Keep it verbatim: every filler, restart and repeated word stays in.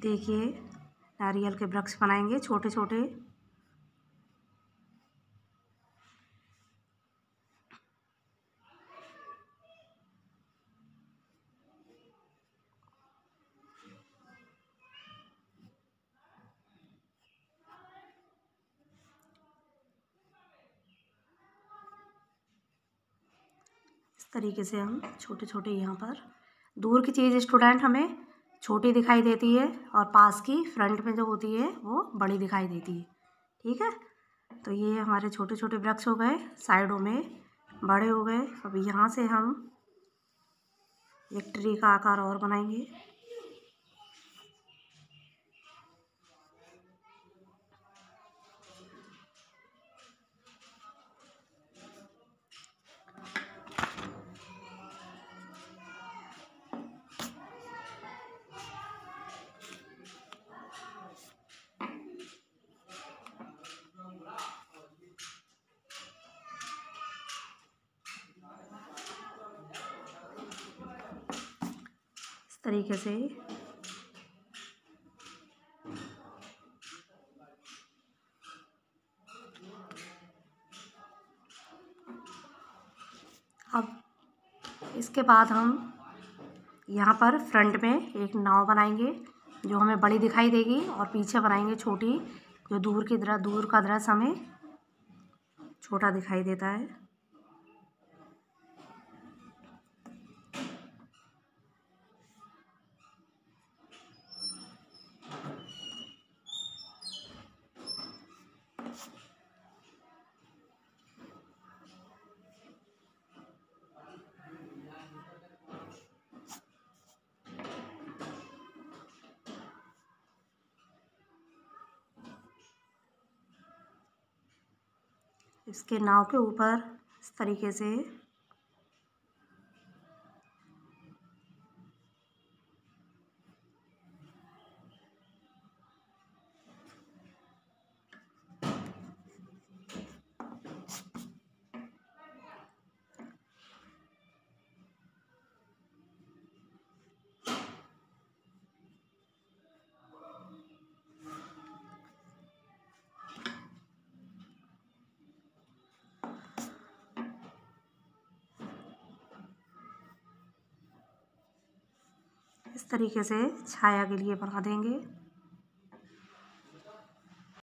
देखिए नारियल के वृक्ष बनाएंगे छोटे छोटे। इस तरीके से हम छोटे छोटे यहाँ पर, दूर की चीज़ स्टूडेंट हमें छोटी दिखाई देती है और पास की फ्रंट में जो होती है वो बड़ी दिखाई देती है। ठीक है, तो ये हमारे छोटे छोटे वृक्ष हो गए, साइडों में बड़े हो गए। अब यहाँ से हम एक ट्री का आकार और बनाएंगे। इस तरीके से अब इसके बाद हम यहाँ पर फ्रंट में एक नाव बनाएंगे जो हमें बड़ी दिखाई देगी, और पीछे बनाएंगे छोटी, जो दूर की दृश्य दूर का दृश्य हमें छोटा दिखाई देता है। इसके नाव के ऊपर इस तरीके से इस तरीके से छाया के लिए बना देंगे।